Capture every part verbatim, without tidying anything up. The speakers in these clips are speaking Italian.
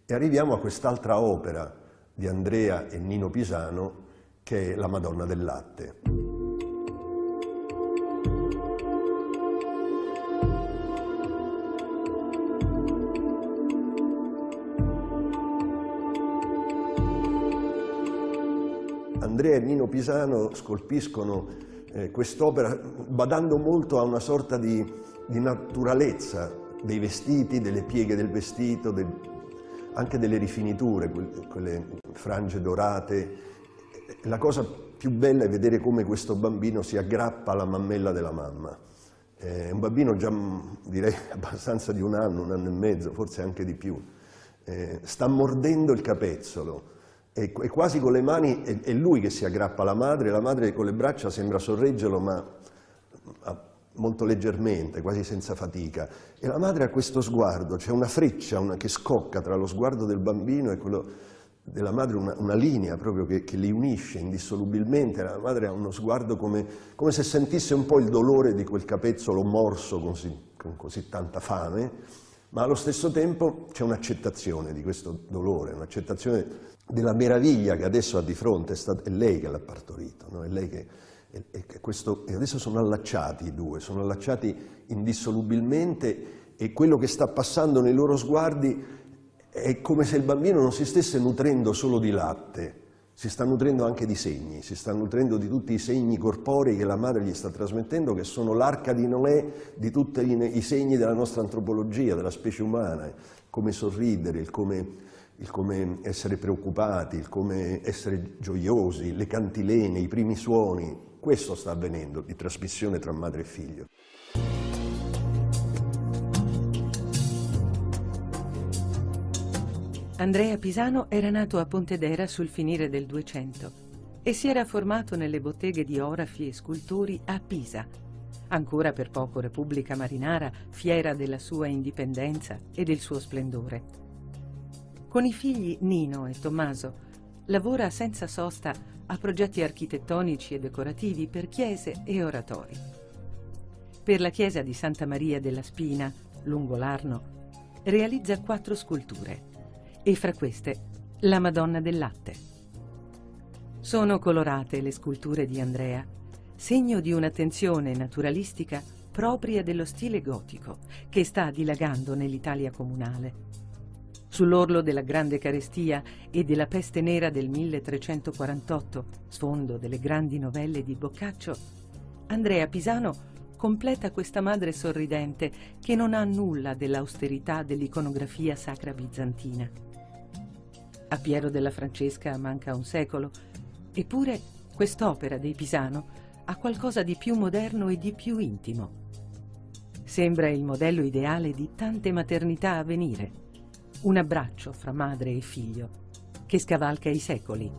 E arriviamo a quest'altra opera di Andrea e Nino Pisano, che è La Madonna del Latte. Andrea e Nino Pisano scolpiscono eh, quest'opera badando molto a una sorta di, di naturalezza dei vestiti, delle pieghe del vestito, del, anche delle rifiniture, quelle, quelle frange dorate. La cosa più bella è vedere come questo bambino si aggrappa alla mammella della mamma. È un bambino già, direi, abbastanza di un anno, un anno e mezzo, forse anche di più. Eh, sta mordendo il capezzolo. E quasi con le mani è lui che si aggrappa alla madre, la madre con le braccia sembra sorreggerlo, ma molto leggermente, quasi senza fatica. E la madre ha questo sguardo, c'è una freccia una, che scocca tra lo sguardo del bambino e quello della madre, una, una linea proprio che, che li unisce indissolubilmente. La madre ha uno sguardo come, come se sentisse un po' il dolore di quel capezzolo morso così, con così tanta fame, ma allo stesso tempo c'è un'accettazione di questo dolore, un'accettazione della meraviglia che adesso ha di fronte. È, stato, è lei che l'ha partorito, no? È lei che, è, è questo, e adesso sono allacciati i due, sono allacciati indissolubilmente, e quello che sta passando nei loro sguardi è come se il bambino non si stesse nutrendo solo di latte, si sta nutrendo anche di segni, si sta nutrendo di tutti i segni corporei che la madre gli sta trasmettendo, che sono l'arca di Noè di tutti i segni della nostra antropologia, della specie umana, come sorridere, il come, il come essere preoccupati, il come essere gioiosi, le cantilene, i primi suoni. Questo sta avvenendo di trasmissione tra madre e figlio. Andrea Pisano era nato a Pontedera sul finire del Duecento e si era formato nelle botteghe di orafi e scultori a Pisa, ancora per poco Repubblica Marinara, fiera della sua indipendenza e del suo splendore. Con i figli Nino e Tommaso lavora senza sosta a progetti architettonici e decorativi per chiese e oratori. Per la chiesa di Santa Maria della Spina, lungo l'Arno, realizza quattro sculture, e fra queste la Madonna del Latte. Sono colorate le sculture di Andrea, segno di un'attenzione naturalistica propria dello stile gotico che sta dilagando nell'Italia comunale. Sull'orlo della grande carestia e della peste nera del milletrecentoquarantotto, sfondo delle grandi novelle di Boccaccio, Andrea Pisano completa questa madre sorridente che non ha nulla dell'austerità dell'iconografia sacra bizantina. A Piero della Francesca manca un secolo, eppure quest'opera dei Pisano ha qualcosa di più moderno e di più intimo. Sembra il modello ideale di tante maternità a venire, un abbraccio fra madre e figlio che scavalca i secoli.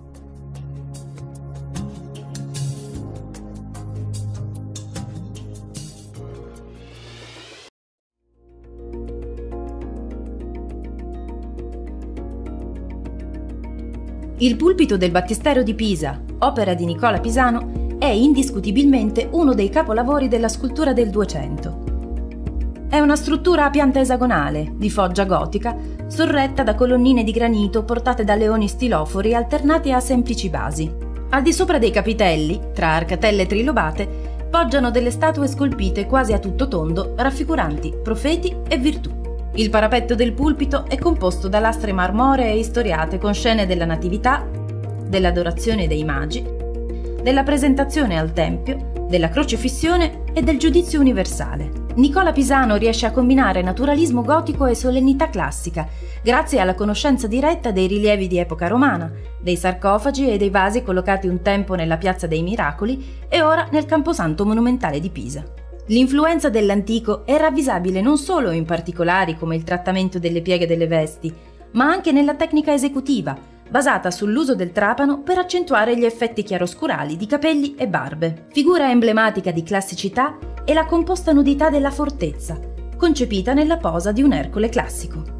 Il pulpito del Battistero di Pisa, opera di Nicola Pisano, è indiscutibilmente uno dei capolavori della scultura del Duecento. È una struttura a pianta esagonale, di foggia gotica, sorretta da colonnine di granito portate da leoni stilofori alternate a semplici basi. Al di sopra dei capitelli, tra arcatelle trilobate, poggiano delle statue scolpite quasi a tutto tondo, raffiguranti profeti e virtù. Il parapetto del pulpito è composto da lastre marmoree istoriate con scene della Natività, dell'adorazione dei magi, della presentazione al Tempio, della crocifissione e del giudizio universale. Nicola Pisano riesce a combinare naturalismo gotico e solennità classica, grazie alla conoscenza diretta dei rilievi di epoca romana, dei sarcofagi e dei vasi collocati un tempo nella Piazza dei Miracoli e ora nel Camposanto monumentale di Pisa. L'influenza dell'antico è ravvisabile non solo in particolari come il trattamento delle pieghe delle vesti, ma anche nella tecnica esecutiva, basata sull'uso del trapano per accentuare gli effetti chiaroscurali di capelli e barbe. Figura emblematica di classicità è la composta nudità della fortezza, concepita nella posa di un Ercole classico.